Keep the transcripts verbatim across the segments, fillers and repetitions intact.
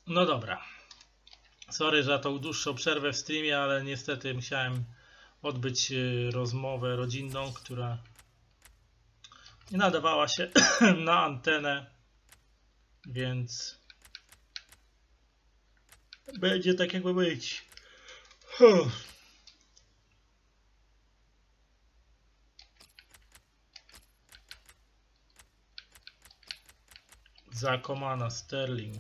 No dobra. Sorry za tą dłuższą przerwę w streamie, ale niestety musiałem odbyć rozmowę rodzinną, która nie nadawała się na antenę, więc będzie tak jakby być. Zakomana Sterling.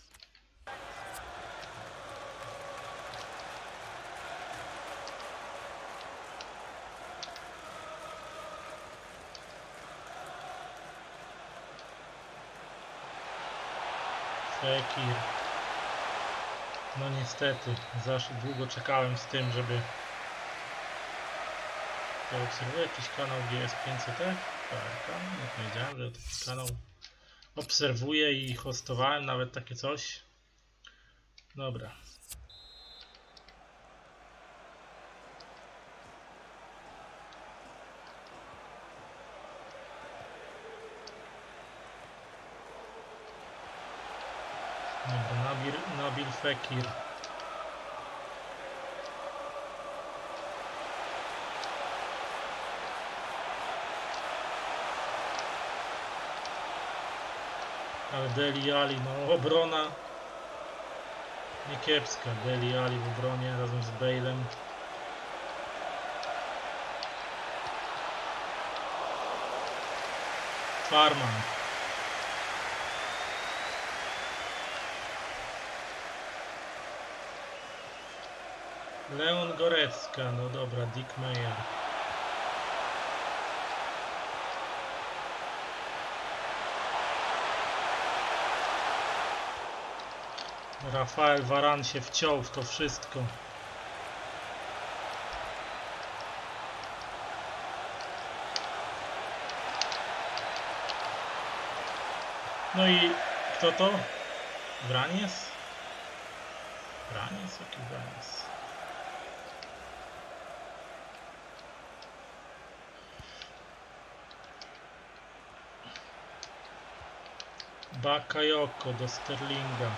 Fekir. No niestety, za długo czekałem z tym, żeby... Ja obserwuję jakiś kanał G S pięćset, tak? Tak, nie powiedziałem, że taki kanał obserwuję i hostowałem nawet takie coś. Dobra. Dobra, Nabil, Nabil Fekir. Ale Deli Ali, no obrona nie kiepska. Deli Ali w obronie razem z Bale'em. Farman. Leon Gorecka, no dobra, Dick Meyer. Rafael Varane się wciął w to wszystko. No i kto to? Branies? Branies? Jaki Branies? Bakayoko do Sterlinga.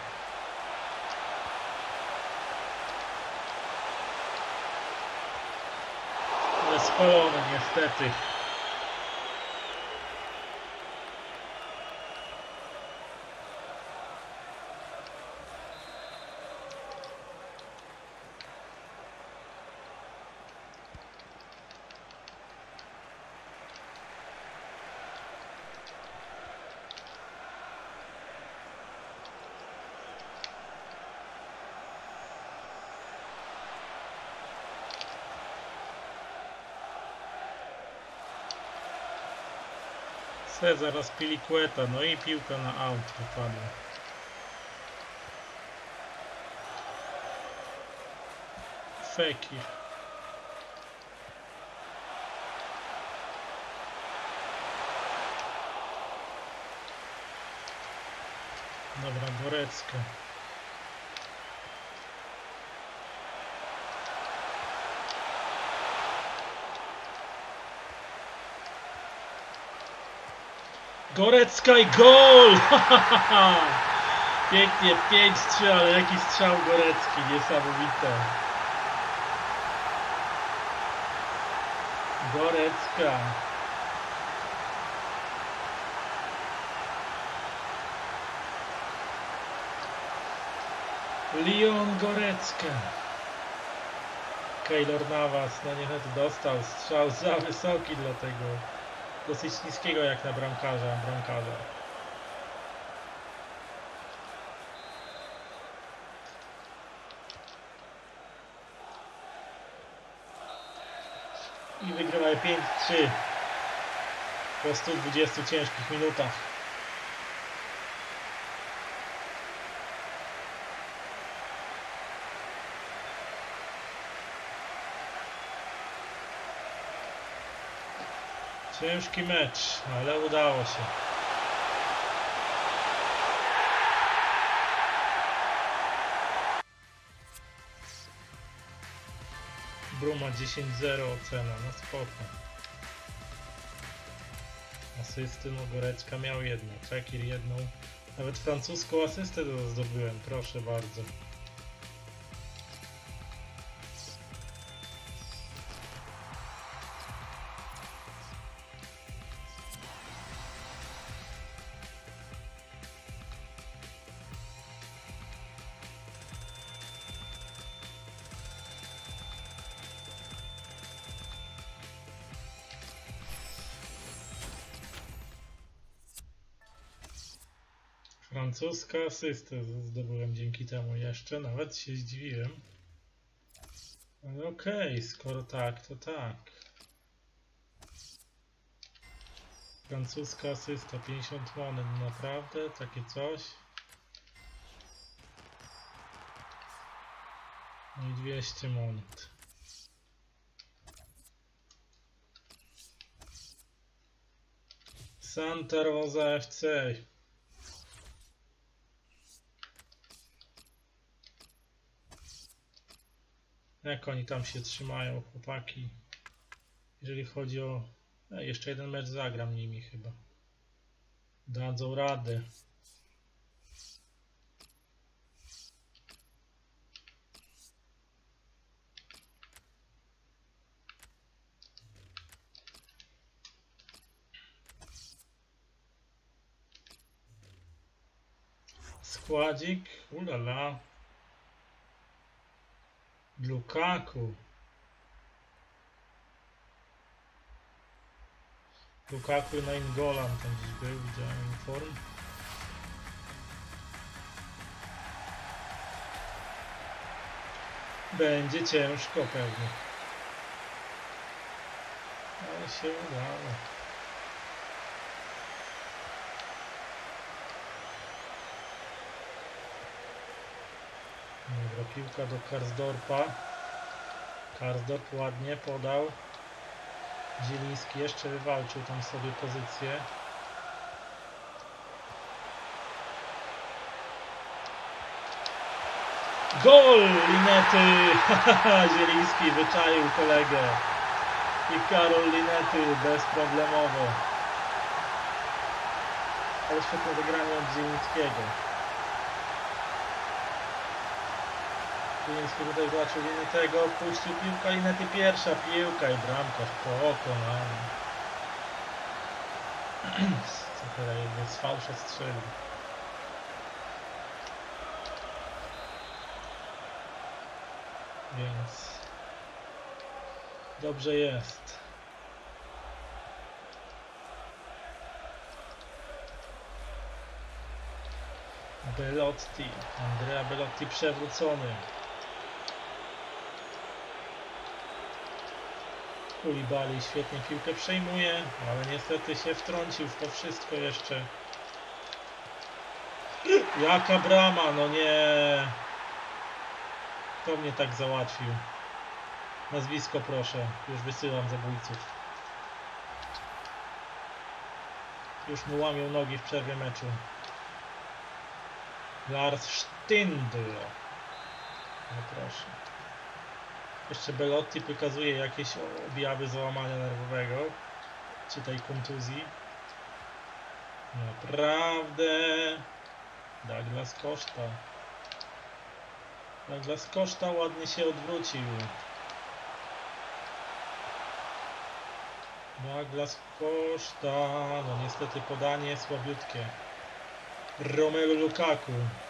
Ale spalony niestety. Cezar Azpilicueta, no i piłka na aut wypadła. Fekir. Dobra, Gorecka. Gorecka i gol! Pięknie, pięć trzy, ale jaki strzał Gorecki, niesamowite. Gorecka. Leon Gorecka. Keylor Navas, no niestety dostał strzał za wysoki dla tego dosyć niskiego jak na bramkarza, bramkarza. I wygrywamy pięć trzy po stu dwudziestu ciężkich minutach. Ciężki mecz, ale udało się. Bruma dziesięć zero ocena, no spoko. Asysty, no Gorecka miał jedną, Fekir jedną. Nawet francuską asystę zdobyłem, proszę bardzo. Francuska asystę zdobyłem dzięki temu jeszcze, nawet się zdziwiłem. Ale okej, okay, skoro tak, to tak. Francuska asysta, pięćdziesiąt monet, naprawdę? Takie coś? No i dwieście monet. Santa Rosa F C. Jak oni tam się trzymają, chłopaki? Jeżeli chodzi o... E, jeszcze jeden mecz zagram nimi chyba. Dadzą radę. Składzik, ulala. Lukaku. Lukaku na Ingolan tam gdzieś był, widziałem inform. Będzie ciężko pewnie. Ale się udało. Dobra, piłka do Karsdorpa. Karsdorp ładnie podał. Zieliński jeszcze wywalczył tam sobie pozycję. Gol Linety! Zieliński wyczaił kolegę. I Karol Linety bezproblemowo. Ale świetne zagranie od Zielińskiego. Zieliński tutaj zobaczył Linetego, puścił piłka, Linety pierwsza piłka i bramka pokonana. Co teraz jedno z fałsza strzelił. Więc dobrze jest. Belotti, Andrea Belotti przewrócony. Koulibaly świetnie piłkę przejmuje, ale niestety się wtrącił w to wszystko jeszcze. Jaka brama, no nie. Kto mnie tak załatwił? Nazwisko proszę, już wysyłam zabójców. Już mu łamią nogi w przerwie meczu. Lars Stindl. No proszę. Jeszcze Belotti pokazuje jakieś objawy załamania nerwowego. Czy tej kontuzji. Naprawdę. Douglas Costa. Douglas Costa ładnie się odwrócił. Douglas Costa. No niestety podanie słabiutkie. Romelu Lukaku.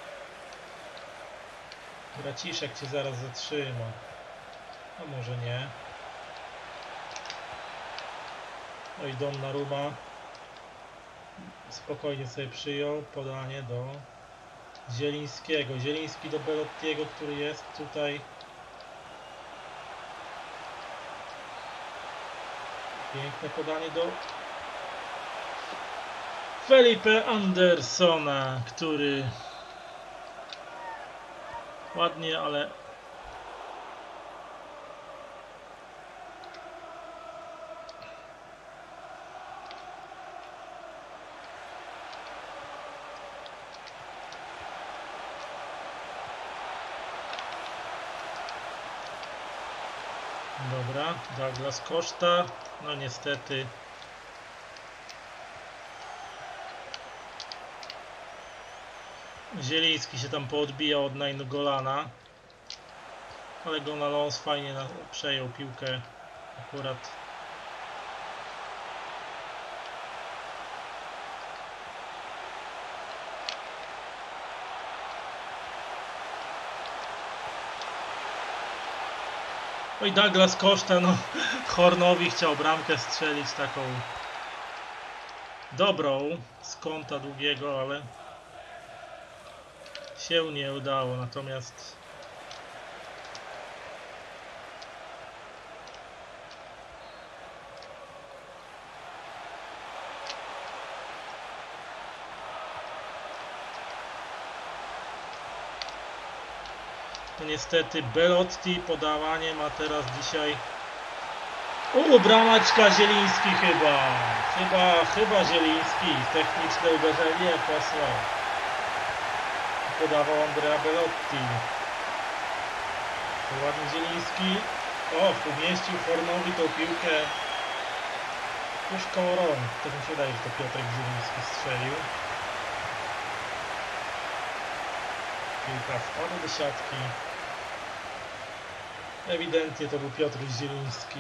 Braciszek cię zaraz zatrzyma. A może nie. No i Donnarumma spokojnie sobie przyjął podanie do Zielińskiego. Zieliński do Belottiego, który jest tutaj. Piękne podanie do Felipe Andersona, który ładnie, ale dobra, Douglas Costa, no niestety Zieliński się tam poodbijał od Naingolana, ale Gonalons fajnie na, przejął piłkę akurat. Oj, Douglas Costa, no Hornowi chciał bramkę strzelić taką dobrą z kąta długiego, ale się nie udało, natomiast to niestety Belotti podawanie ma teraz dzisiaj. O, bramaczka, Zieliński chyba. Chyba, chyba Zieliński. Techniczne uderzenie posłał. Podawał Andrea Belotti. To ładny Zieliński. O, umieścił Hornowi tą piłkę już koło rąk. Tak mi się wydaje, że to Piotrek Zieliński strzelił. Piłka wpadła do siatki. Ewidentnie to był Piotr Zieliński.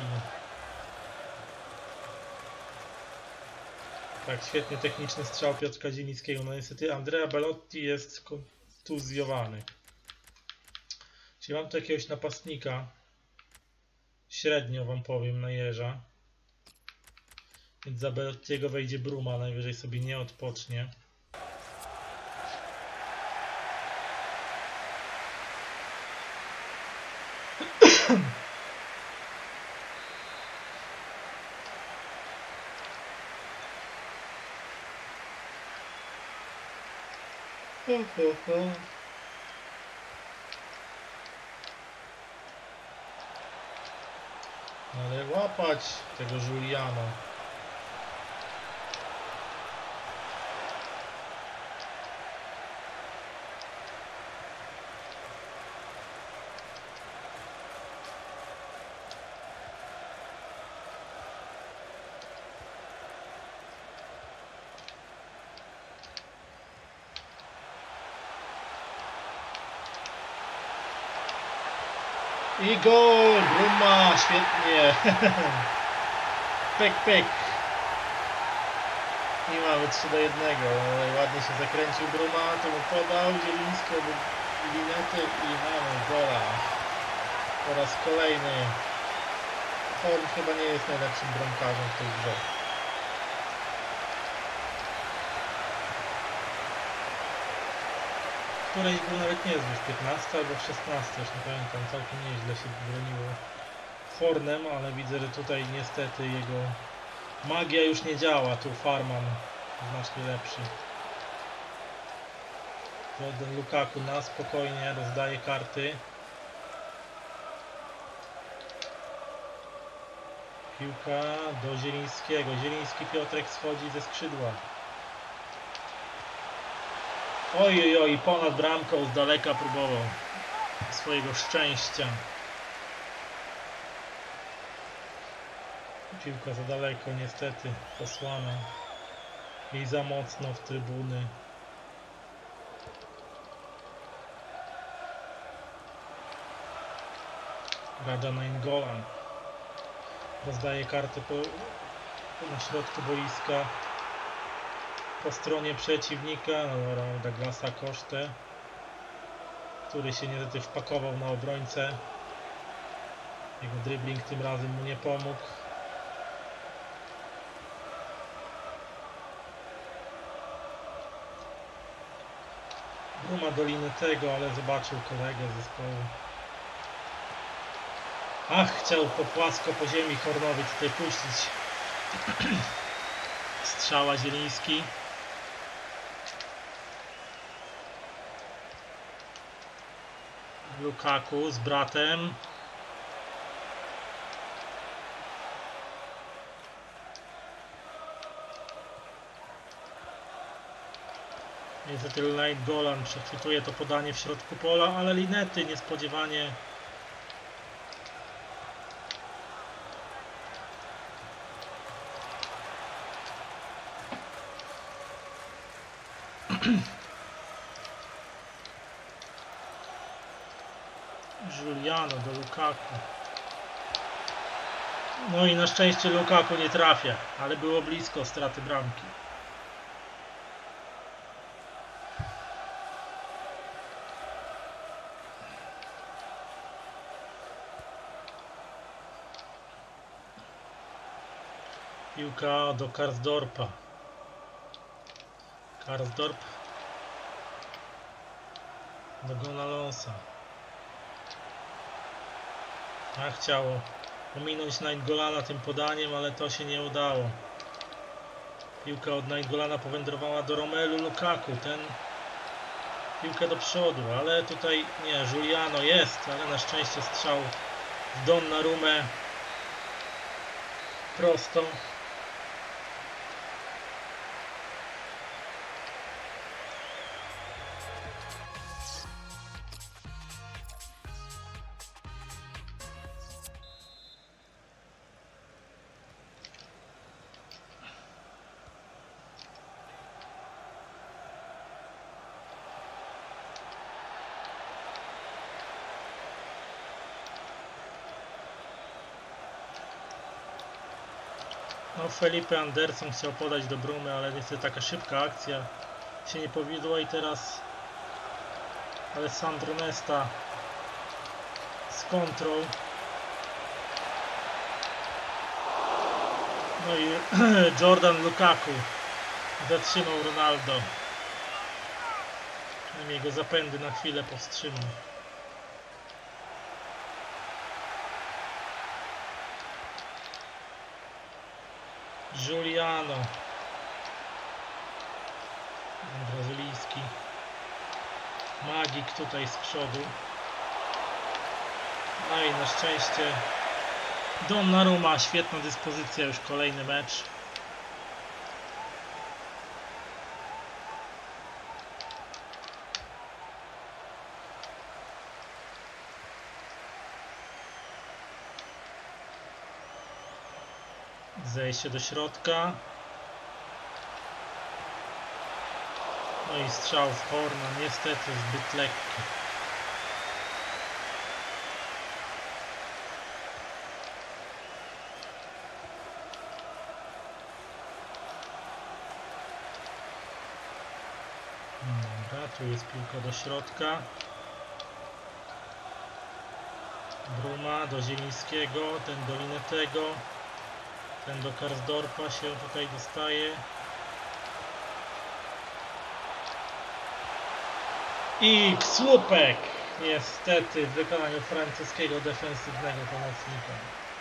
Tak, świetnie techniczny strzał Piotrka Zielińskiego. No niestety Andrea Belotti jest kontuzjowany. Czyli mam tu jakiegoś napastnika. Średnio wam powiem na jeża. Więc za Belottiego wejdzie Bruma, najwyżej sobie nie odpocznie. Ale łapać tego Juliano. I gol! Bruma! Świetnie! Pek, pek! I mamy trzy do jednego. Ładnie się zakręcił Bruma, to mu podał Zieliński do Linety i mamy gola. Po raz kolejny. Horn chyba nie jest najlepszym bramkarzem w tej grze. Któreś był nawet niezły, w piętnastym albo w szesnastym, już nie pamiętam, całkiem nieźle się broniło Hornem, ale widzę, że tutaj niestety jego magia już nie działa, tu Farman znacznie lepszy. Jordan Lukaku na spokojnie rozdaje karty. Piłka do Zielińskiego, Zieliński Piotrek schodzi ze skrzydła. Oj, oj, oj, ponad bramką z daleka próbował swojego szczęścia. Piłka za daleko niestety posłana i za mocno w trybuny. Raja Nainggolan rozdaje kartę po, na środku boiska. Po stronie przeciwnika, no, Douglasa Costę, który się niestety wpakował na obrońcę. Jego dribbling tym razem mu nie pomógł. Bruma do liny tego, ale zobaczył kolegę z zespołu. Ach, chciał po płasko po ziemi Hornowi tutaj puścić. Strzała Zieliński. Lukaku z bratem. Niestety Nainggolan przechwytuje to podanie w środku pola, ale Linety niespodziewanie Giuliano do Lukaku. No i na szczęście Lukaku nie trafia, ale było blisko straty bramki. Piłka do Karsdorpa. Karsdorp do Gonalonsa. A chciało ominąć Naingolana tym podaniem, ale to się nie udało. Piłka od Naingolana powędrowała do Romelu Lukaku. Ten piłkę do przodu, ale tutaj nie, Giuliano jest, ale na szczęście strzał w Donnarumę prosto. No, Felipe Anderson chciał podać do Brumy, ale niestety taka szybka akcja się nie powiodła i teraz Alessandro Nesta z kontrą. No i Jordan Lukaku zatrzymał Ronaldo. Przynajmniej jego zapędy na chwilę powstrzymał. Giuliano, brazylijski magik tutaj z przodu. No i na szczęście Donnarumma, świetna dyspozycja, już kolejny mecz. Zejście do środka. No i strzał w Horna, niestety zbyt lekki. Dobra, tu jest piłka do środka. Bruma do Zielińskiego, ten do Linetego. Ten do Karsdorpa się tutaj dostaje. I słupek! Niestety w wykonaniu francuskiego defensywnego pomocnika.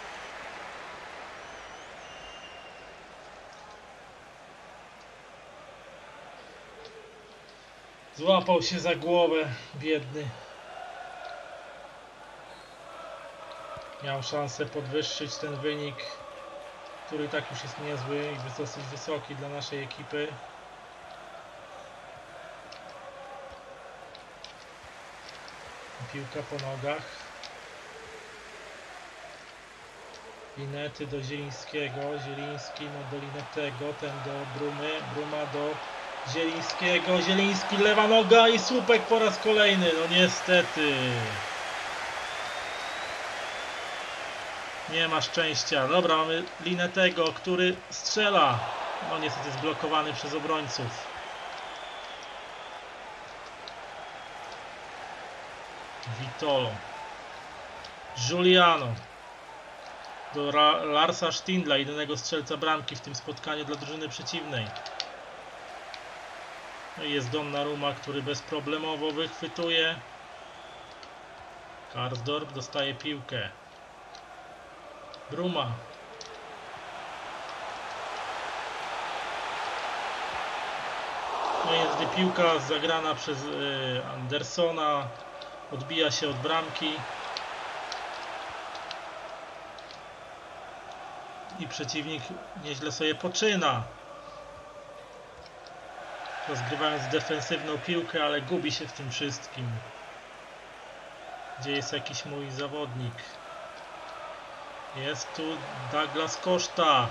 Złapał się za głowę, biedny. Miał szansę podwyższyć ten wynik, który tak już jest niezły i dosyć wysoki dla naszej ekipy. Piłka po nogach. Linety do Zielińskiego, Zieliński no do Linetego, ten do Brumy, Bruma do Zielińskiego, Zieliński lewa noga i słupek po raz kolejny, no niestety. Nie ma szczęścia. Dobra, mamy Linetego, który strzela. No niestety zblokowany przez obrońców. Vitolo. Giuliano. Do Larsa Stindla, jedynego strzelca bramki w tym spotkaniu dla drużyny przeciwnej. No i jest Donnarumma, który bezproblemowo wychwytuje. Karsdorp dostaje piłkę. Bruma. No jest piłka zagrana przez y, Andersona. Odbija się od bramki. I przeciwnik nieźle sobie poczyna. Rozgrywając defensywną piłkę, ale gubi się w tym wszystkim. Gdzie jest jakiś mój zawodnik? Jest tu Douglas Costa,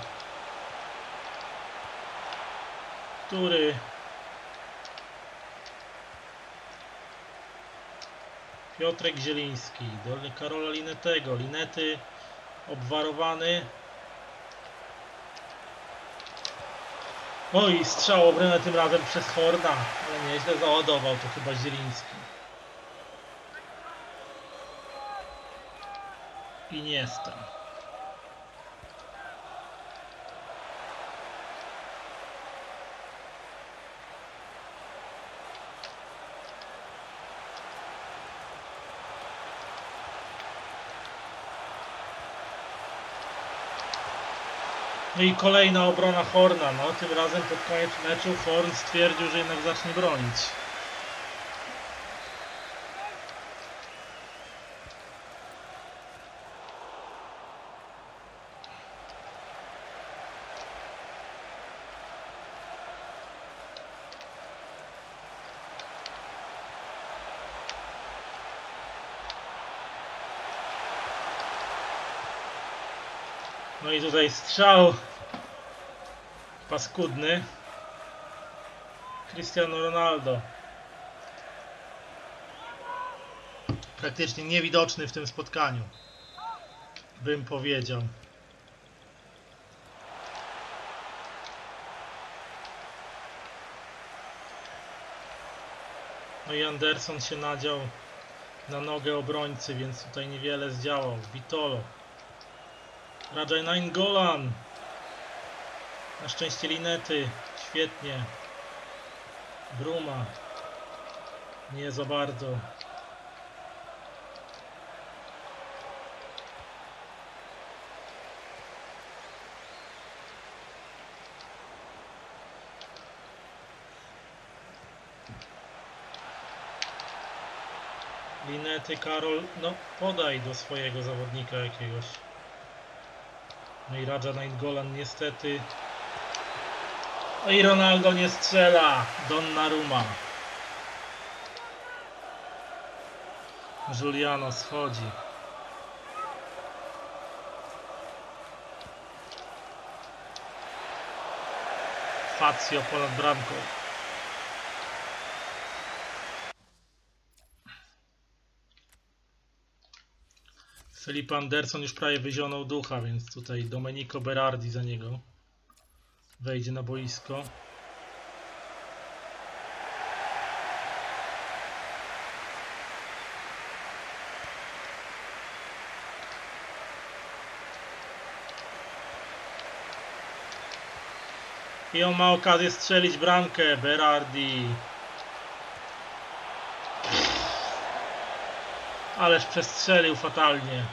który Piotrek Zieliński do Karola Linetego. Linety obwarowany. Oj, strzał obrony tym razem przez Horna, ale nieźle załadował to chyba Zieliński. Iniesta. No i kolejna obrona Horna. No, tym razem pod koniec meczu Horn stwierdził, że jednak zacznie bronić. No i tutaj strzał paskudny. Cristiano Ronaldo. Praktycznie niewidoczny w tym spotkaniu, bym powiedział. No i Anderson się nadział na nogę obrońcy, więc tutaj niewiele zdziałał. Vitolo. Radja Nainggolan. Na szczęście Linety. Świetnie. Bruma. Nie za bardzo. Linety, Karol. No podaj do swojego zawodnika jakiegoś. No i Radja Nainggolan niestety. No i Ronaldo nie strzela. Donnarumma. Giuliano schodzi. Fazio ponad bramką. Felipe Anderson już prawie wyzionął ducha, więc tutaj Domenico Berardi za niego wejdzie na boisko. I on ma okazję strzelić bramkę. Berardi. Ależ przestrzelił fatalnie.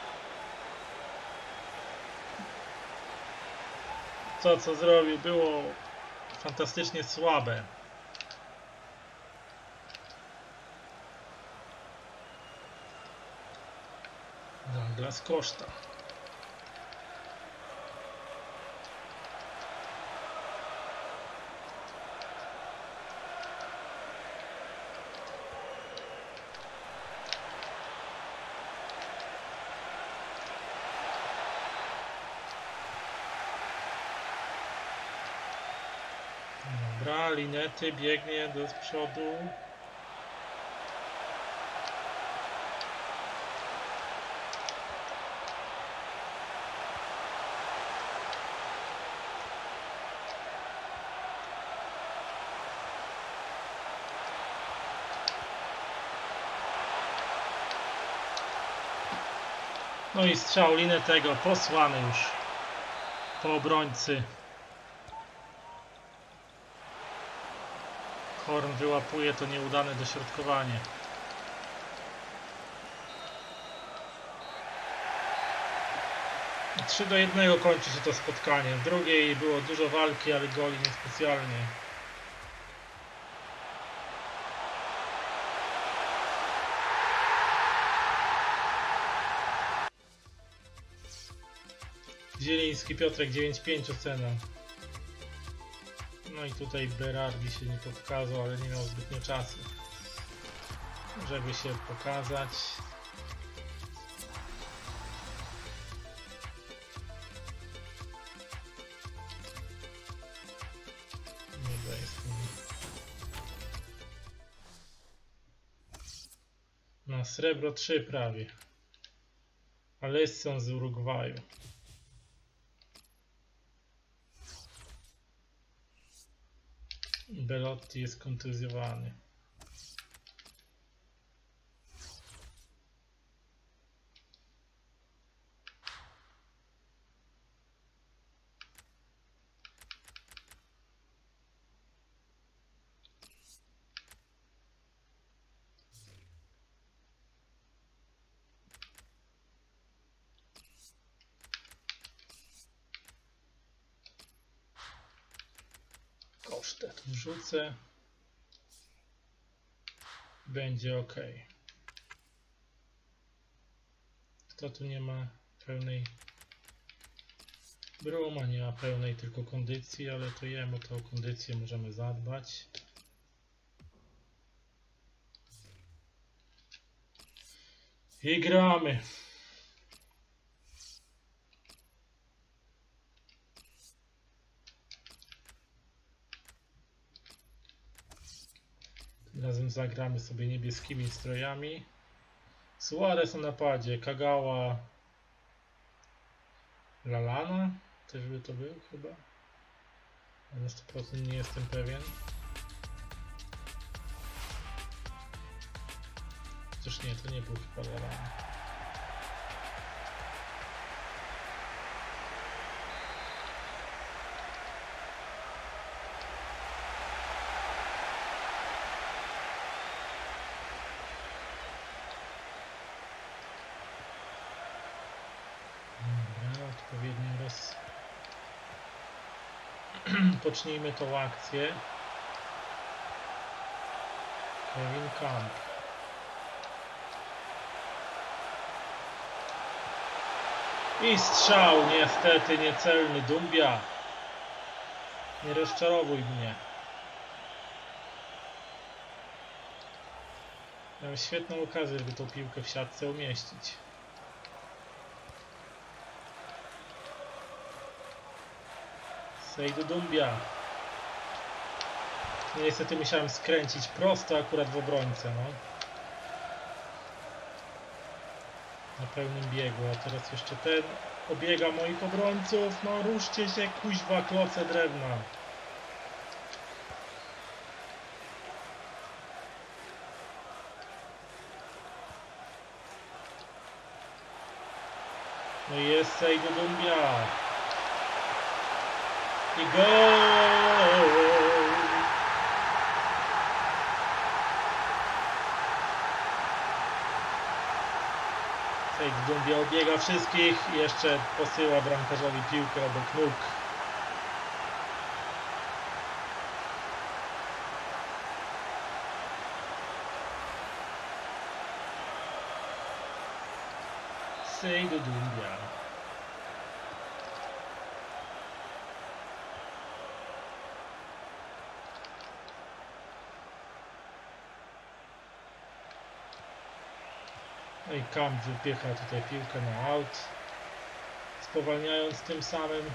To, co zrobił, było fantastycznie słabe. Douglas Costa. Dobra, Linety biegnie do przodu. No i strzał Linetego posłany już po obrońcy. Horn wyłapuje to nieudane dośrodkowanie. trzy do jednego kończy się to spotkanie. W drugiej było dużo walki, ale goli niespecjalnie. Zieliński, Piotrek dziewięć pięć ocena. No i tutaj Berardi się nie pokazał, ale nie miał zbytnio czasu, żeby się pokazać. Nie jest. Na srebro trzy prawie. Alisson z Urugwaju. Belotti jest kontuzjowany. Kosztet wrzucę. Będzie ok. Kto tu nie ma pełnej... Bruma nie ma pełnej tylko kondycji, ale to jemu to o kondycję możemy zadbać. I gramy. Razem zagramy sobie niebieskimi strojami. Suarez na napadzie, Kagawa, Lallana, też by to był chyba. Na sto procent nie jestem pewien. Chociaż nie, to nie był chyba Lallana. Odpowiednio roz... Pocznijmy tą akcję. Kevin Camp. I strzał, niestety niecelny. Dumbia. Nie rozczarowuj mnie. Miałem świetną okazję, żeby tą piłkę w siatce umieścić. Seydou Doumbia. Niestety musiałem skręcić prosto akurat w obrońcę, no. Na pełnym biegu, a teraz jeszcze ten obiega moich obrońców. No ruszcie się, kuźwa, kloce drewna. No i jest Seydou Doumbia. I gol! Seydou Doumbia obiega wszystkich i jeszcze posyła bramkarzowi piłkę obok nóg. Seydou Doumbia. No i Camp wypycha tutaj piłkę na aut, spowalniając tym samym.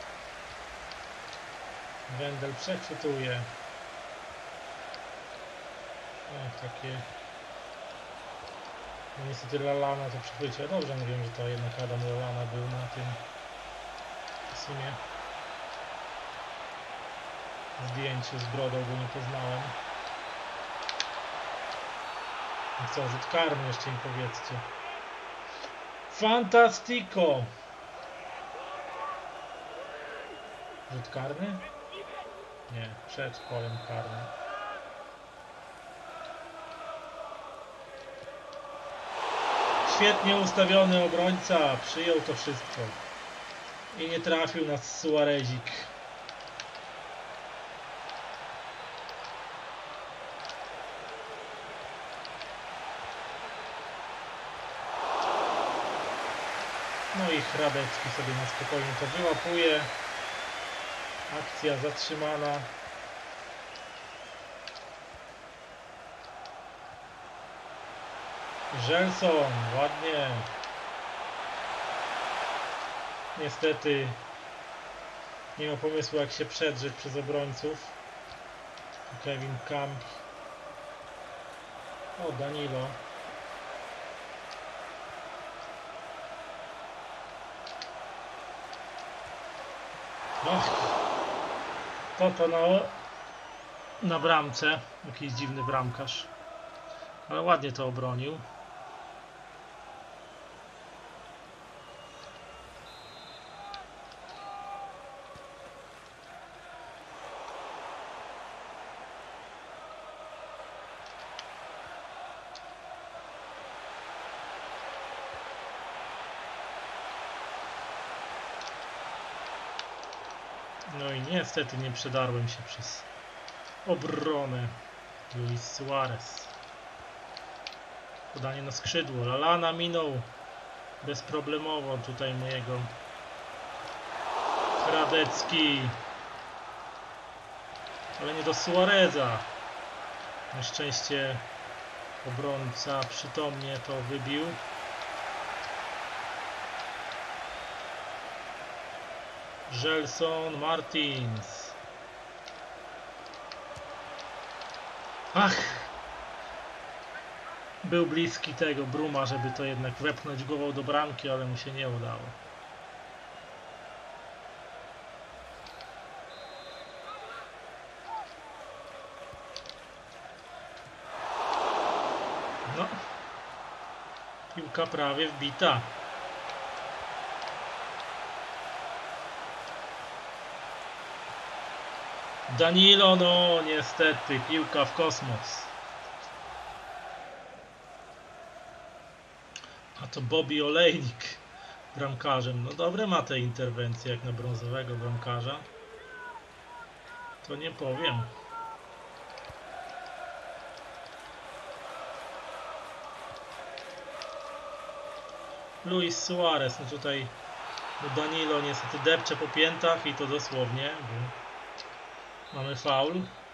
Wendel przechwytuje. O, takie... No niestety Lallana to przechwyciła. Dobrze, nie wiem, że to jednak Adam Lallana był na tym w sumie zdjęciu z brodą, bo nie poznałem. Co, rzut karny jeszcze im powiedzcie. Fantastico! Rzut karny? Nie, przed polem karnym. Świetnie ustawiony obrońca, przyjął to wszystko. I nie trafił na Suarezik. No i Hradecki sobie na spokojnie to wyłapuje. Akcja zatrzymana. Gelson, ładnie. Niestety nie ma pomysłu, jak się przedrzeć przez obrońców. Kevin Camp. O, Danilo. Ach, to to na, na bramce. Jakiś dziwny bramkarz. Ale ładnie to obronił. No i niestety nie przedarłem się przez obronę. Luis Suarez. Podanie na skrzydło. Lallana minął bezproblemowo tutaj mojego Hradecki. Ale nie do Suareza. Na szczęście obrońca przytomnie to wybił. Gelson Martins. Ach! Był bliski tego Bruma, żeby to jednak wepchnąć głową do bramki, ale mu się nie udało. No. Piłka prawie wbita. Danilo, no niestety, piłka w kosmos. A to Bobby Olejnik bramkarzem. No dobre ma te interwencje jak na brązowego bramkarza. To nie powiem. Luis Suarez, no tutaj Danilo niestety depcze po piętach i to dosłownie. Mamy faul.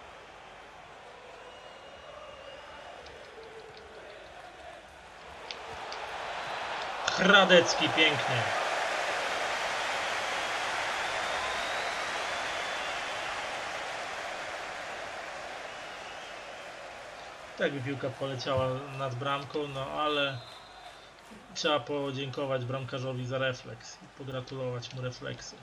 Hradecki pięknie. Tak by piłka poleciała nad bramką, no ale trzeba podziękować bramkarzowi za refleks i pogratulować mu refleksu.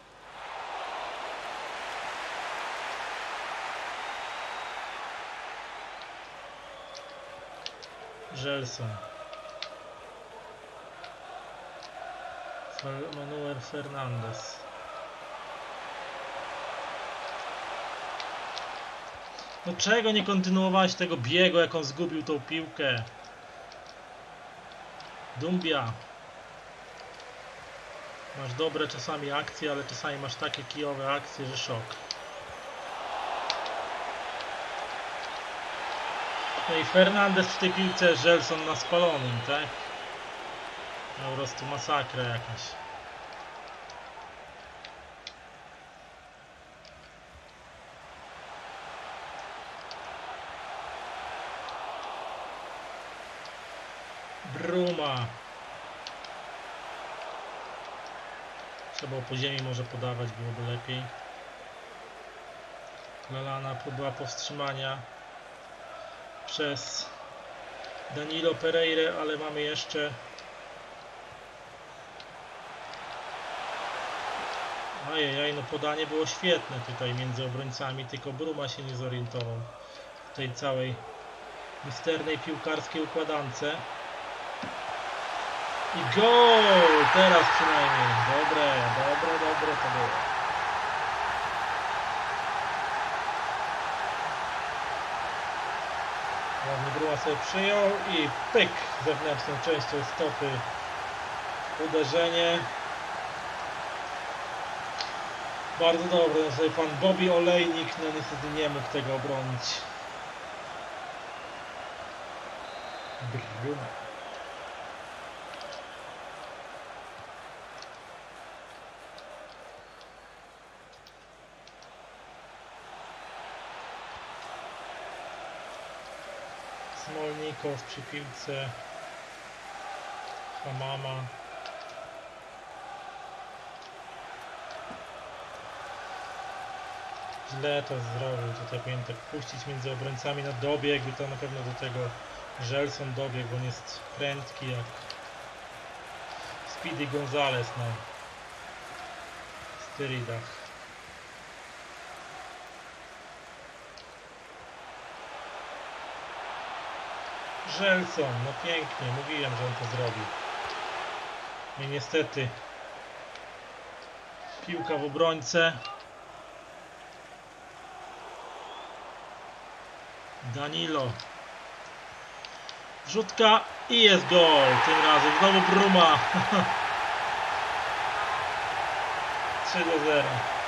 Gelson. Manuel Fernandez. No czego nie kontynuować tego biegu, jak on zgubił tą piłkę? Dumbia. Masz dobre czasami akcje, ale czasami masz takie kijowe akcje, że szok. No i Fernandez w tej piłce, Gelson na spalonym, tak? No po prostu masakra jakaś. Bruma. Trzeba po ziemi może podawać, byłoby lepiej. Lallana próba powstrzymania przez Danilo Pereirę, ale mamy jeszcze ajajaj, no podanie było świetne tutaj między obrońcami, tylko Bruma się nie zorientował w tej całej misternej piłkarskiej układance. I gol! Teraz przynajmniej. Dobre, dobre, dobre to było. Ładnie Bruma sobie przyjął i pyk zewnętrzną częścią stopy. Uderzenie. Bardzo dobre. Sobie pan Bobby Olejnik, no niestety nie mógł tego obronić. Bruma. Smolnikow przy piłce. Hamama. Źle to zrobił. Tutaj powinien tak puścić między obrońcami na dobieg. I to na pewno do tego Gelson dobiegł, bo on jest prędki jak Speedy Gonzalez na sterydach. Żelson, no pięknie, mówiłem, że on to zrobi. I niestety piłka w obrońcę. Danilo. Wrzutka i jest gol. Tym razem znowu Bruma. trzy do zera.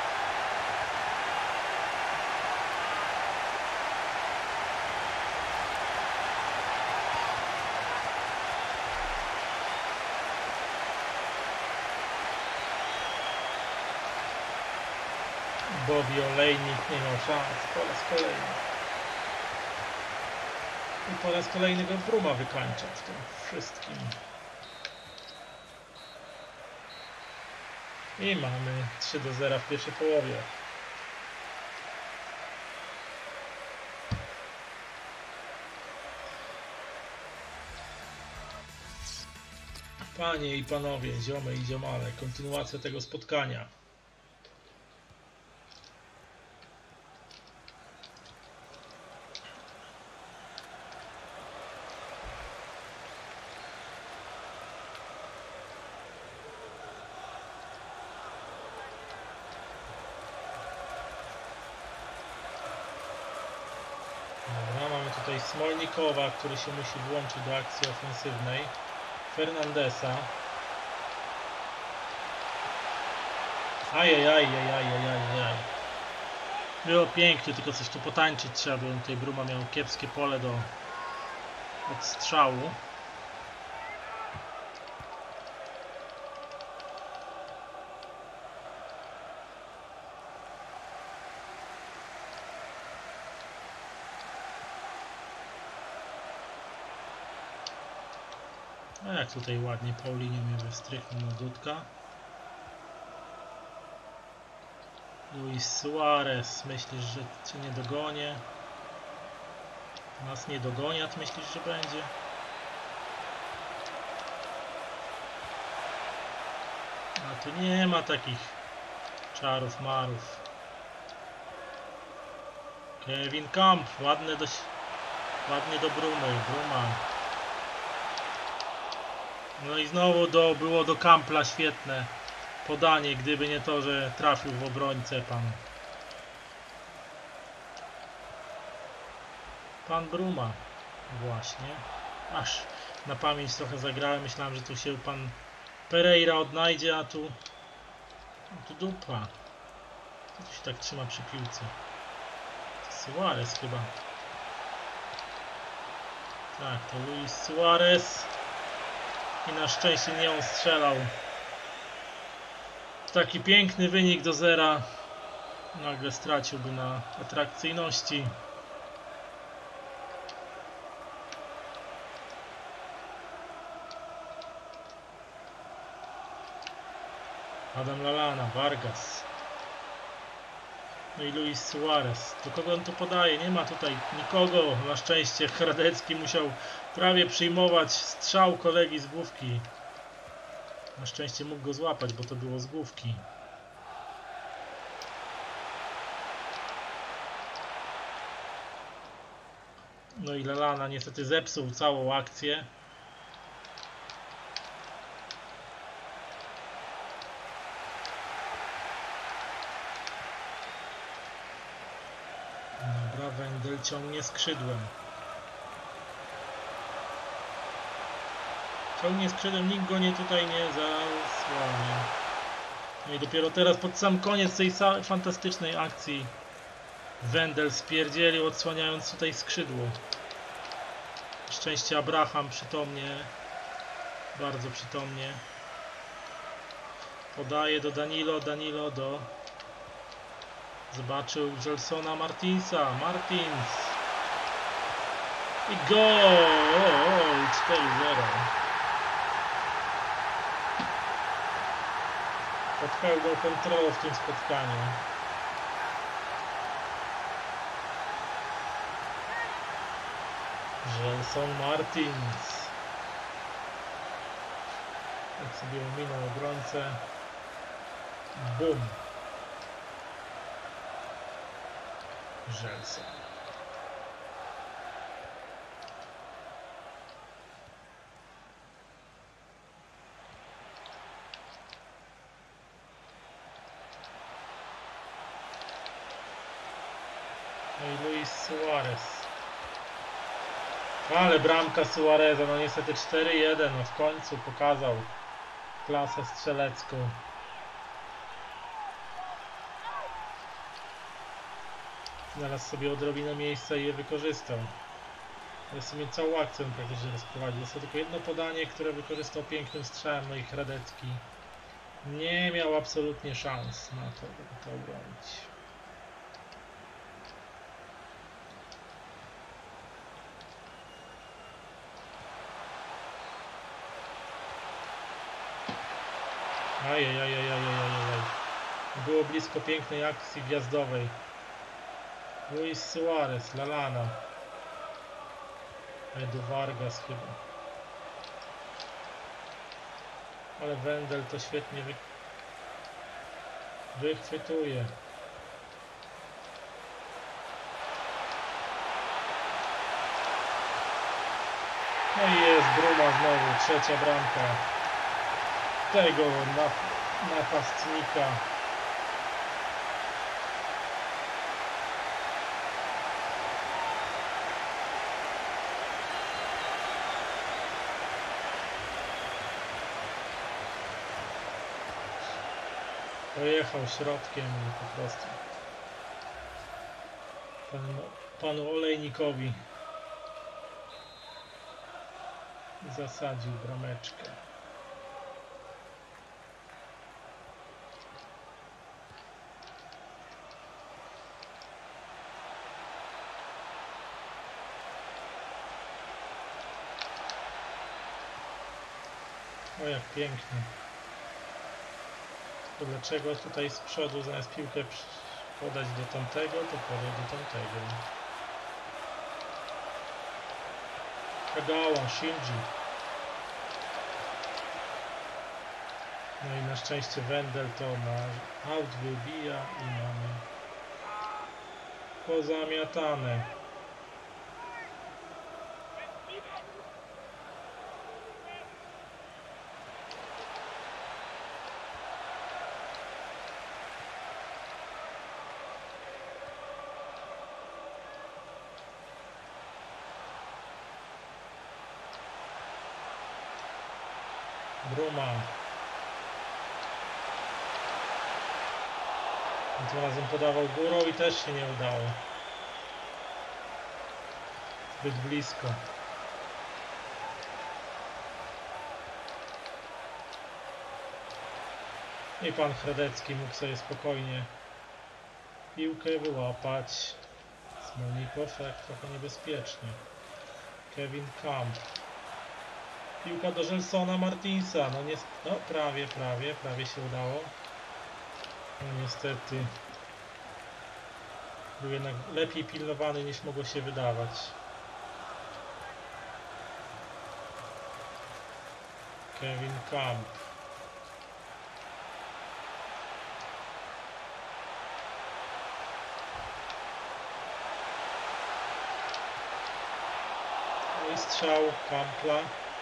Bobby Olejnik nie miał szans po raz kolejny. I po raz kolejny go Bruma wykańcza w tym wszystkim. I mamy trzy do zera w pierwszej połowie. Panie i panowie, ziomy i ziomale, kontynuacja tego spotkania. Dobra, mamy tutaj Smolnikowa, który się musi włączyć do akcji ofensywnej. Fernandesa. Ajajajajajajajaj. Było pięknie, tylko coś tu potańczyć trzeba, bo tutaj Bruma miał kiepskie pole do odstrzału. A jak tutaj ładnie Paulinho mnie wystrychnął na Dudka. Luis Suarez, myślisz, że cię nie dogonię? Nas nie dogoniat, myślisz, że będzie? A tu nie ma takich czarów marów. Kevin Camp, ładne do, ładnie do Brumy, Bruma. No i znowu do, było do Kampla świetne podanie, gdyby nie to, że trafił w obrońcę pan. Pan Bruma. Właśnie. Aż na pamięć trochę zagrałem. Myślałem, że tu się pan Pereira odnajdzie, a tu... A tu dupa. Tu się tak trzyma przy piłce. Suarez chyba. Tak, to Luis Suarez. I na szczęście nie on strzelał. Taki piękny wynik do zera. Nagle straciłby na atrakcyjności. Adam Lallana, Vargas. No i Luis Suarez. Do kogo on tu podaje? Nie ma tutaj nikogo. Na szczęście Hradecki musiał prawie przyjmować strzał kolegi z główki. Na szczęście mógł go złapać, bo to było z główki. No i Lallana niestety zepsuł całą akcję. Dobra, Wendel ciągnie skrzydłem. Ciągnie skrzydłem, nikt go nie tutaj nie zasłania. No i dopiero teraz pod sam koniec tej fantastycznej akcji Wendel spierdzielił, odsłaniając tutaj skrzydło. Szczęście Abraham przytomnie, bardzo przytomnie. Podaje do Danilo, Danilo do... Zobaczył Gelsona Martinsa, Martins. I gol! cztery zero. Pod pełną kontrolą w tym spotkaniu. Gelson Martins. Jak sobie ominął obrońcę. Bum. Gelson. Luis Suarez. Ale bramka Suareza, no niestety cztery jeden, no w końcu pokazał klasę strzelecką. Znalazł sobie odrobinę miejsca i je wykorzystał. Ale w sumie całą akcję praktycznie rozprowadził. Zostało tylko jedno podanie, które wykorzystał pięknym strzałem, no i Hradecki nie miał absolutnie szans na to, żeby to obronić. Ajajajajajajajaj. Było blisko pięknej akcji gwiazdowej. Luis Suarez, Lallana. Edu Vargas chyba. Ale Wendel to świetnie wy... wychwytuje. No i jest Bruma znowu, trzecia bramka tego nap napastnika. Pojechał środkiem i po prostu panu, panu Olejnikowi zasadził brameczkę. O, jak pięknie. To dlaczego tutaj z przodu zamiast piłkę podać do tamtego, to podać do tamtego. Kagawa, Shinji. No i na szczęście Wendel to na aut wybija i mamy pozamiatane. Bruma. Tym razem podawał górą i też się nie udało. Zbyt blisko. I pan Hradecki mógł sobie spokojnie piłkę wyłapać. Smolnikow trochę niebezpiecznie. Kevin Camp. Piłka do Gelsona Martinsa. No, nie, no prawie, prawie, prawie się udało. No niestety był jednak lepiej pilnowany niż mogło się wydawać. Kevin Camp. No i strzał Campla.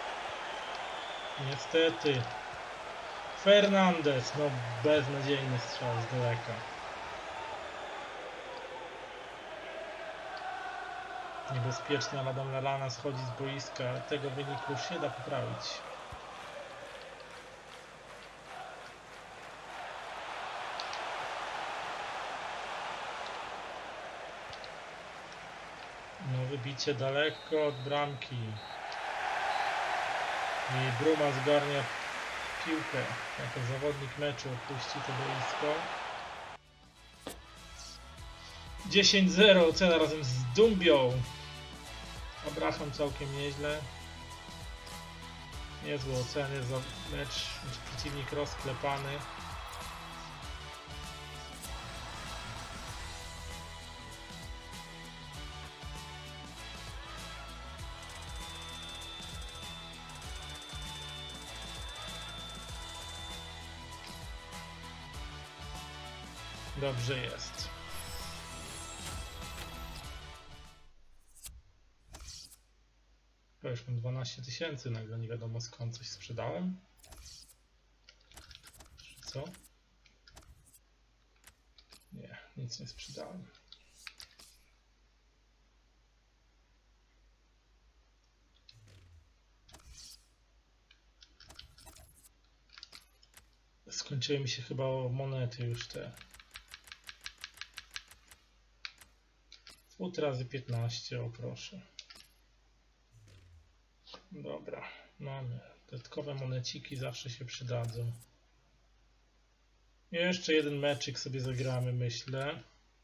Niestety Fernandez, no beznadziejny strzał z daleka. Niebezpieczna Madame Lallana schodzi z boiska, ale tego wyniku już się da poprawić. No wybicie daleko od bramki. I Bruma zgarnia piłkę. Jako zawodnik meczu opuści to boisko. dziesięć zero ocena razem z Dumbią. Abraham całkiem nieźle. Niezłe oceny za mecz. Przeciwnik rozklepany. Dobrze jest. To już mam dwanaście tysięcy, nagle nie wiadomo skąd coś sprzedałem. Czy co? Nie, nic nie sprzedałem. Skończyły mi się chyba monety już te. Spód razy piętnaście, o proszę. Dobra, mamy. Dodatkowe moneciki zawsze się przydadzą. Jeszcze jeden meczyk sobie zagramy, myślę.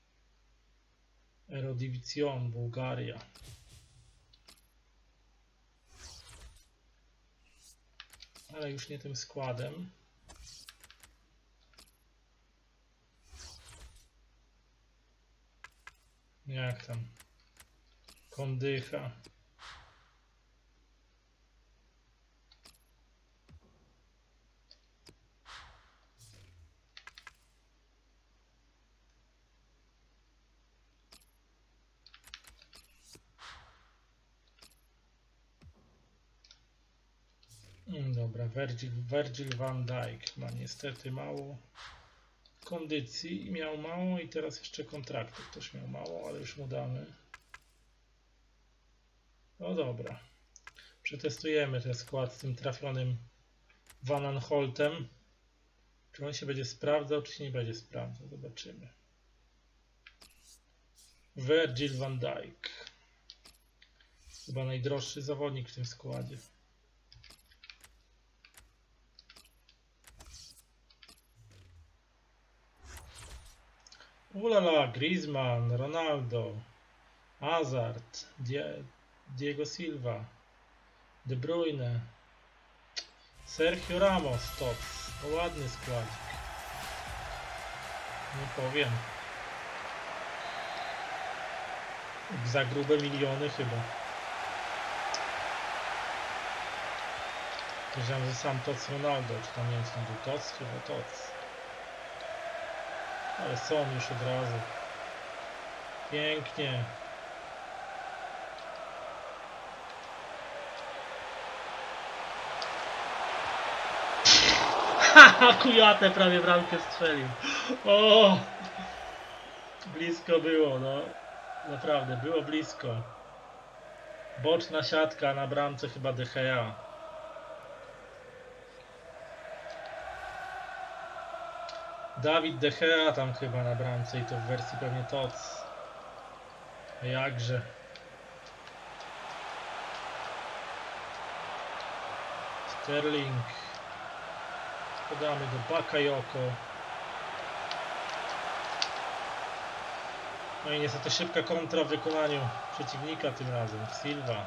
Eredivision, Bułgaria. Ale już nie tym składem. Jak tam? Kondycha. Dobra, Virgil, Virgil van Dijk ma niestety mało kondycji, miał mało i teraz jeszcze kontraktów też miał mało, ale już mu damy. No dobra, przetestujemy ten skład z tym trafionym Van Aanholtem. Czy on się będzie sprawdzał, czy się nie będzie sprawdzał, zobaczymy. Virgil van Dijk, chyba najdroższy zawodnik w tym składzie. Ulala, Griezmann, Ronaldo, Hazard, Die Diego Silva, De Bruyne, Sergio Ramos, top. No, ładny składzik. Nie powiem. Za grube miliony chyba. Wiedziałem, że sam Tots Ronaldo, czy tam nie wiem, czy tam był Tots, chyba Tots. Ale są już od razu. Pięknie. Haha, Kujate prawie bramkę strzelił. O! Blisko było, no. Naprawdę, było blisko. Boczna siatka na bramce chyba De Gea. Dawid De Gea tam chyba na bramce i to w wersji pewnie Tots. Jakże. Sterling. Podamy do Bakayoko. No i niestety szybka kontra w wykonaniu przeciwnika tym razem. Silva.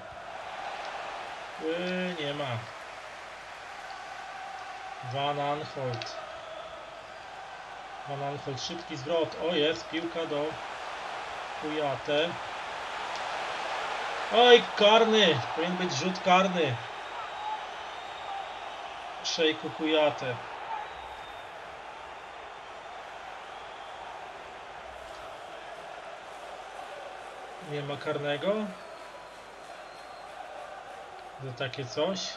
Yy, nie ma. Van Aanholt. Van Aanholt, szybki zwrot. O, jest piłka do Kujate. Oj, karny. Powinien być rzut karny. Szejku Kujate. Nie ma karnego za takie coś.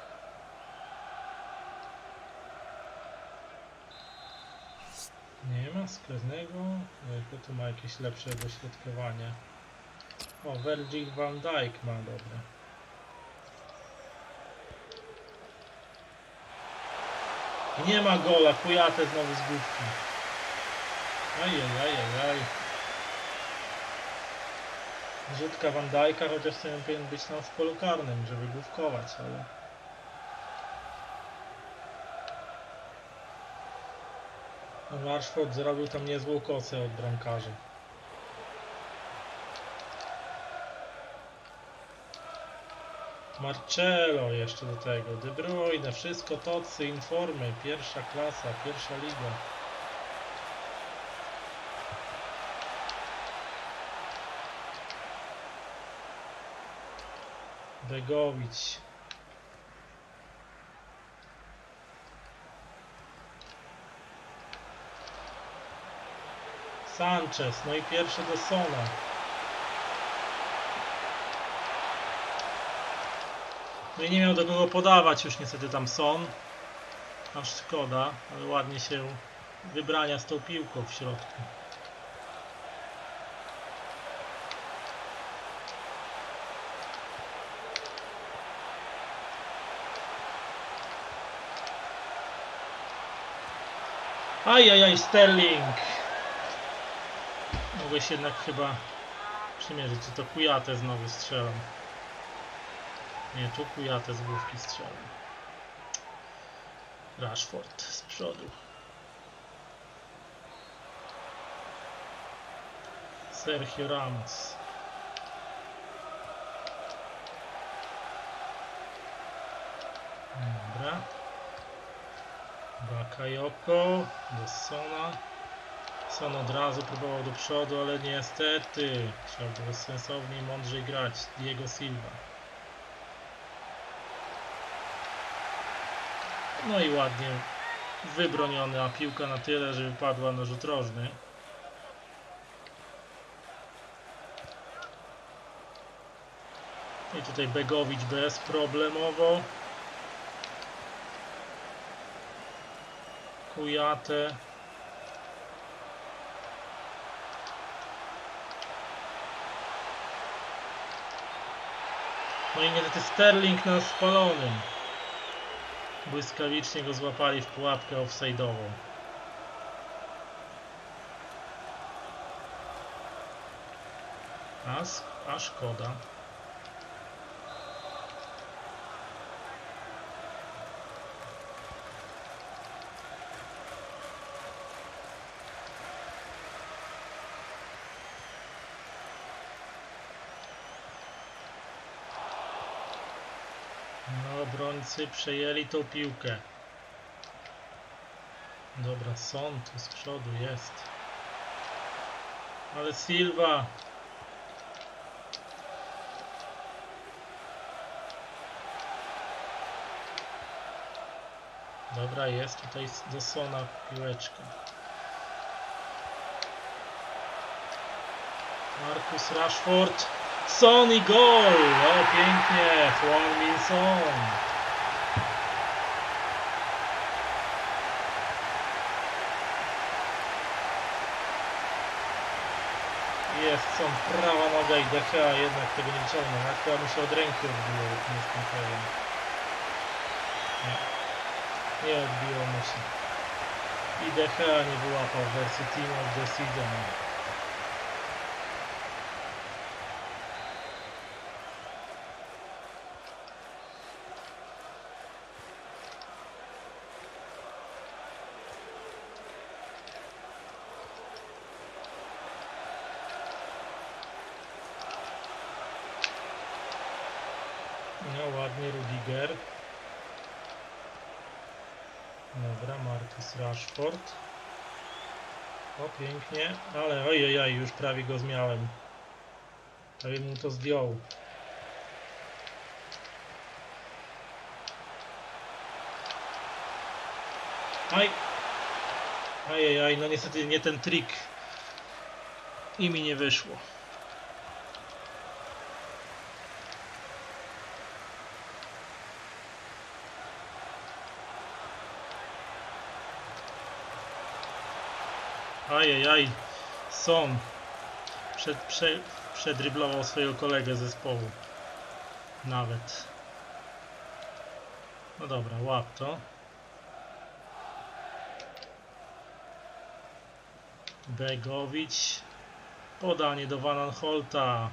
Nie ma skrajnego. Tylko tu ma jakieś lepsze dośrodkowanie. O, Virgil van Dijk ma dobre. Nie ma gola. Kujate znowu z główki. Ajajajajaj. Rzutka Van Dijk'a, chociaż ten powinien być tam w polu karnym, żeby główkować, ale... Rashford zrobił tam niezłą kosę od bramkarza. Marcelo jeszcze do tego, De Bruyne, wszystko tocy, informy, pierwsza klasa, pierwsza liga. Begovic. Sanchez, no i pierwszy do Sona. No i nie miał do kogo podawać już niestety tam Son. Aż szkoda, ale ładnie się wybrania z tą piłką w środku. Ajajaj, Sterling! Mogłeś jednak chyba przymierzyć, czy to Kujatę znowu strzelam. Nie, tu Kujatę z główki strzelam. Rashford z przodu. Sergio Ramos. Dobra. Bakayoko do Sona. Son od razu próbował do przodu, ale niestety trzeba było sensowniej, mądrzej grać. Diego Silva. No i ładnie wybroniona piłka na tyle, że wypadła na rzut rożny. I tutaj Begowicz bezproblemowo. Kujatę. No i niestety Sterling na spalonym. Błyskawicznie go złapali w pułapkę offside'ową. A, a szkoda. No, obrońcy przejęli tą piłkę. Dobra, Son tu z przodu jest. Ale Silva. Dobra, jest tutaj do Sona piłeczka. Marcus Rashford. Son i gol! O, pięknie! Heung-min Son. Jest Son, prawa noga i D H A jednak tego nie wyciągnął. A chyba mu się od ręki odbiło, nie jestem pewien. Nie. Nie odbiło mu się. I D H A nie wyłapał w wersji Team of the Season. No ładnie Rudiger. Dobra, Marcus Rashford. O, pięknie, ale ojej, już prawie go zmiałem. Prawie mu to zdjął. Aj! Ajajaj, no niestety nie ten trik. I mi nie wyszło. Ajajaj, Son przed, prze, przedryblował swojego kolegę zespołu. Nawet. No dobra, łap to. Begowicz. Podanie do Van Aanholta.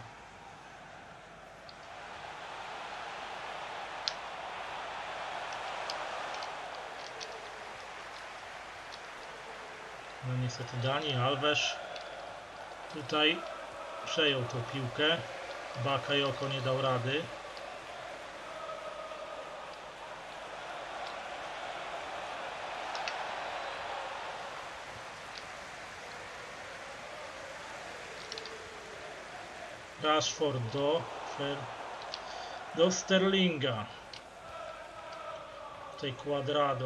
No niestety Dani Alves tutaj przejął tą piłkę. Bakayoko nie dał rady. Rashford do do Sterlinga. Tutaj Cuadrado.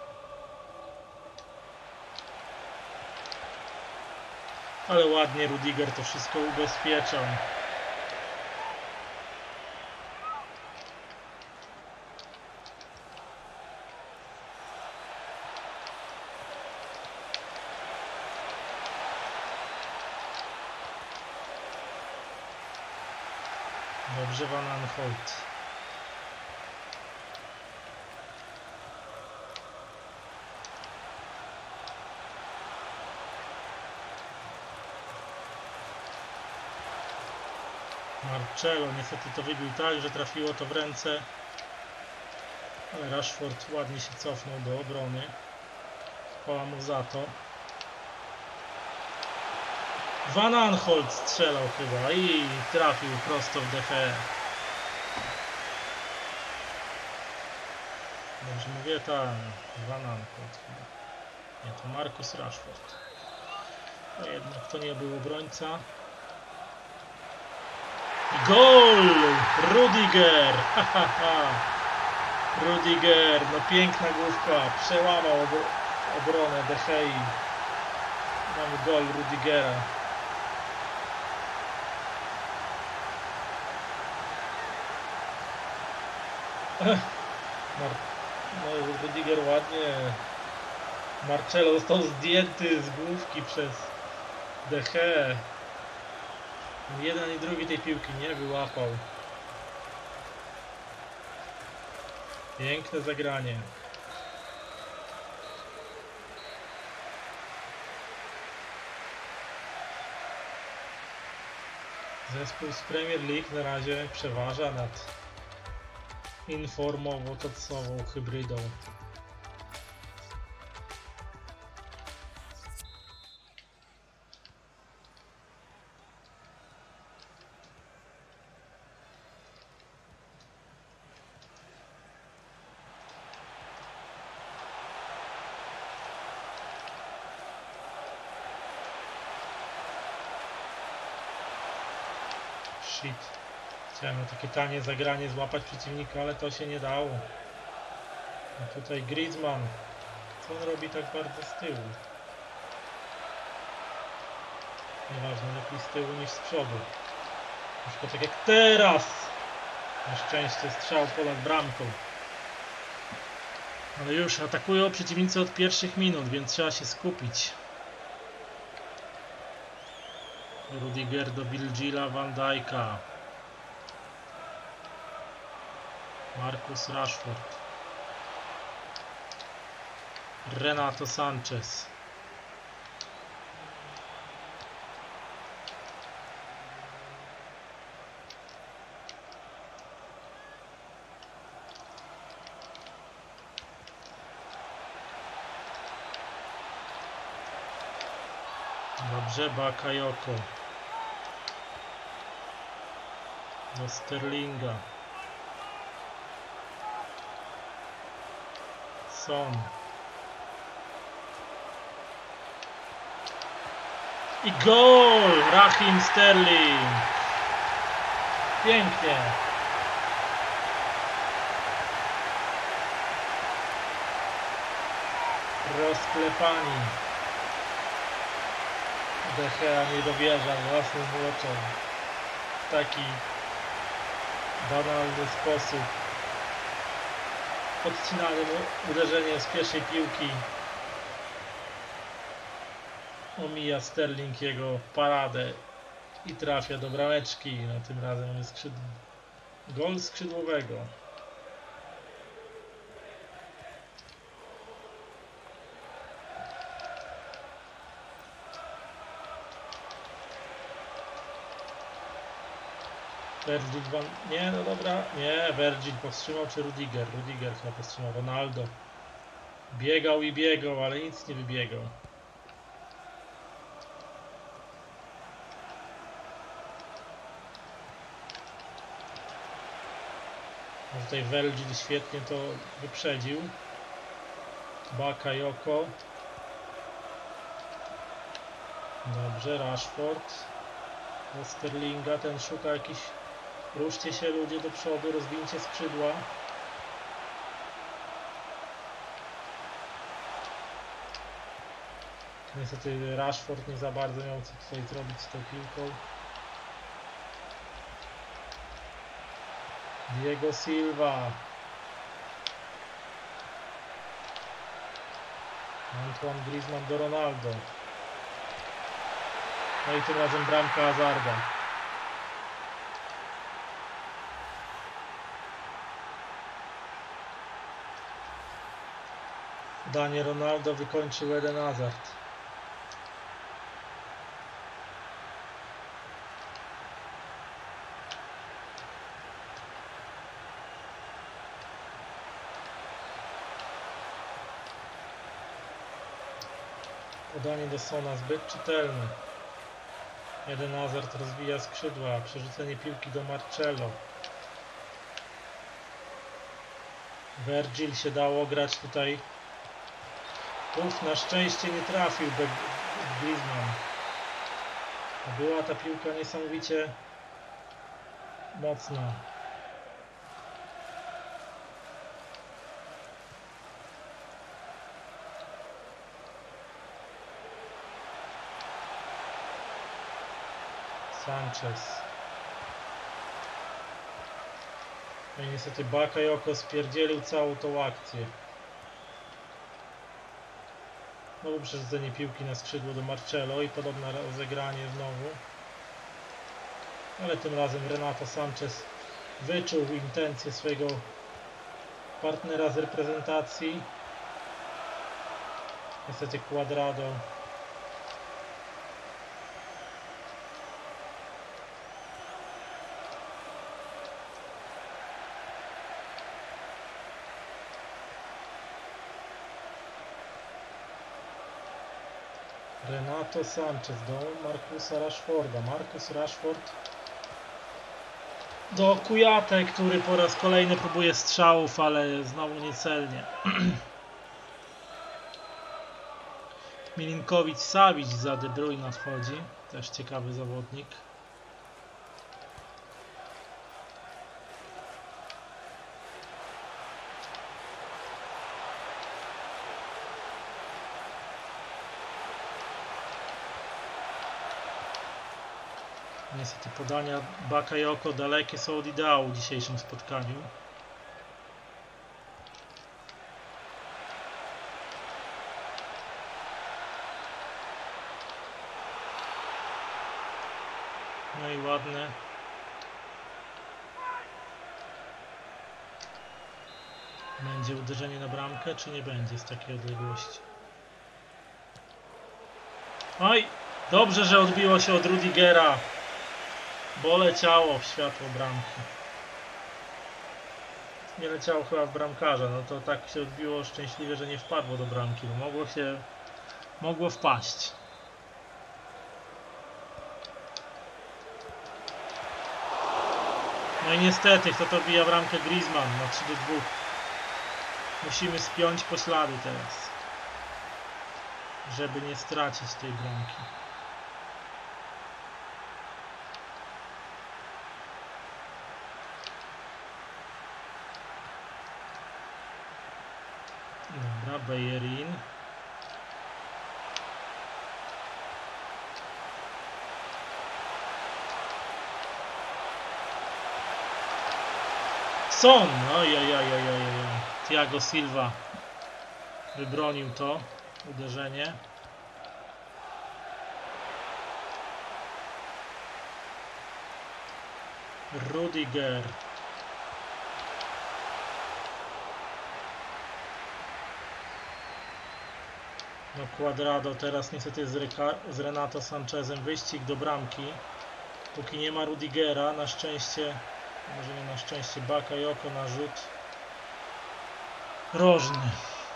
Ale ładnie Rudiger to wszystko ubezpieczał. Dobrze, Van Aanholt. Marcelo niestety to wybił tak, że trafiło to w ręce. Ale Rashford ładnie się cofnął do obrony. Chwała mu za to. Van Aanholt strzelał chyba i trafił prosto w D H E. Dobrze mówię, tak. Van Aanholt chyba. Nie, to Marcus Rashford. A jednak to nie był obrońca. Gol! Rudiger! Ha, ha, ha. Rudiger, no piękna główka. Przełamał ob obronę De Gea. Mamy gol Rudigera. Mar no, Rudiger ładnie. Marcelo został zdjęty z główki przez De Gea. Jeden i drugi tej piłki nie wyłapał. Piękne zagranie. Zespół z Premier League na razie przeważa nad informowo-tocową hybrydą. Shit. Chciałem na takie tanie zagranie złapać przeciwnika, ale to się nie dało. A tutaj Griezmann. Co on robi tak bardzo z tyłu? Nieważne, lepiej z tyłu niż z przodu. Na przykład tak jak teraz. Na szczęście strzał ponad bramką. Ale już atakują przeciwnicy od pierwszych minut, więc trzeba się skupić. Rudiger do Virgila van Dijk'a. Marcus Rashford. Renato Sanchez. Dobrze, Bakayoko. Do Sterlinga. Son. I gol! Raheem Sterling. Pięknie. Rozklepani. De Gea nie dowierza własnym oczom w taki banalny sposób. Podcinane uderzenie z pierwszej piłki. Omija Sterling jego paradę i trafia do brameczki. No, tym razem mamy skrzyd... gol skrzydłowego. Virgil van... Nie, no dobra. Nie, Virgil powstrzymał, czy Rudiger? Rudiger chyba powstrzymał. Ronaldo. Biegał i biegał, ale nic nie wybiegał. No tutaj Virgil świetnie to wyprzedził. Bakayoko. Dobrze, Rashford. Do Sterlinga, ten szuka jakiś... Ruszcie się ludzie do przodu, rozwinięcie skrzydła. Niestety Rashford nie za bardzo miał co tutaj zrobić z tą piłką. Diego Silva. Antoine Griezmann do Ronaldo. No i tym razem bramka Hazarda. Danie Ronaldo wykończył Eden Hazard. Podanie do Sona zbyt czytelne. Eden Hazard rozwija skrzydła. Przerzucenie piłki do Marcello. Virgil się dało grać tutaj. Uf, na szczęście nie trafił Griezmann. Była ta piłka niesamowicie mocna. Sanchez. No i niestety Bakayoko spierdzielił całą tą akcję. Znowu przerzucenie piłki na skrzydło do Marcello i podobne rozegranie znowu. Ale tym razem Renato Sanchez wyczuł intencje swojego partnera z reprezentacji. Niestety Cuadrado Renato Sanchez do Marcusa Rashforda. Marcus Rashford do Kouyaté, który po raz kolejny próbuje strzałów, ale znowu niecelnie. Milinkovic-Savic za De Bruyne nadchodzi. Też ciekawy zawodnik. Niestety podania Bakayoko dalekie są od ideału w dzisiejszym spotkaniu. No i ładne. Będzie uderzenie na bramkę, czy nie będzie z takiej odległości? Oj, dobrze, że odbiło się od Rudigera. Bo leciało w światło bramki. Nie leciało chyba w bramkarza, no to tak się odbiło szczęśliwie, że nie wpadło do bramki, bo mogło się, mogło wpaść. No i niestety, kto to wbija bramkę? Griezmann na trzy do dwóch. Musimy spiąć poślady teraz, żeby nie stracić tej bramki. Dobra, Bellerin. Son! Ojojojojojoj. Thiago Silva wybronił to uderzenie. Rudiger. No Cuadrado teraz niestety z, Ryka, z Renato Sanchezem wyścig do bramki. Póki nie ma Rudigera, na szczęście, może nie na szczęście, Bakayoko na rzut rożny.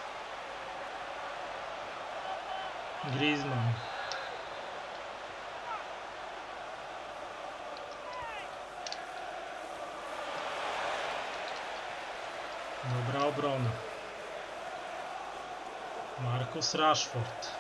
Griezmann. Dobra obrona. Marcus Rashford.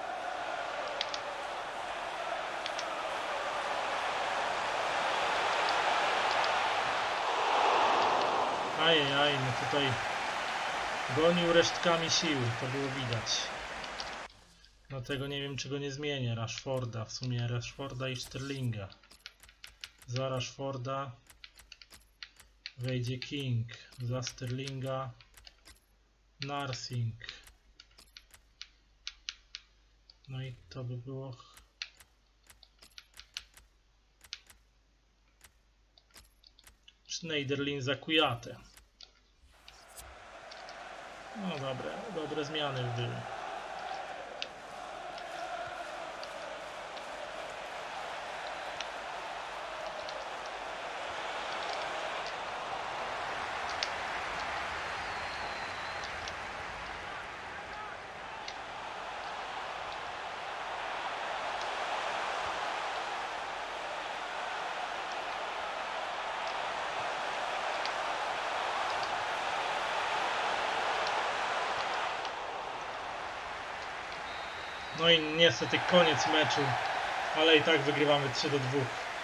Ajajaj, no tutaj gonił resztkami sił, to było widać. Dlatego nie wiem, czy go nie zmienię. Rashforda, w sumie Rashforda i Sterlinga. Za Rashforda wejdzie King, za Sterlinga Narsing. No i to by było... Schneiderlin za Kouyaté. No dobre, dobre zmiany były. No i niestety koniec meczu, ale i tak wygrywamy trzy do dwóch.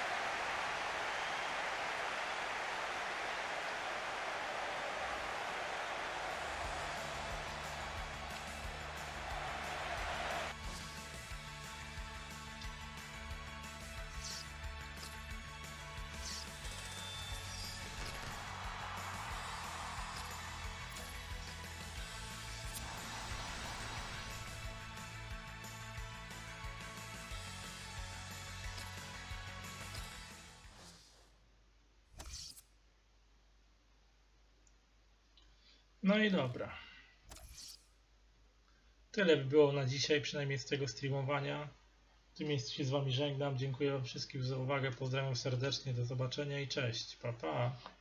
No i dobra. Tyle by było na dzisiaj, przynajmniej z tego streamowania. W tym miejscu się z Wami żegnam. Dziękuję Wam wszystkim za uwagę. Pozdrawiam serdecznie. Do zobaczenia i cześć. Pa, pa.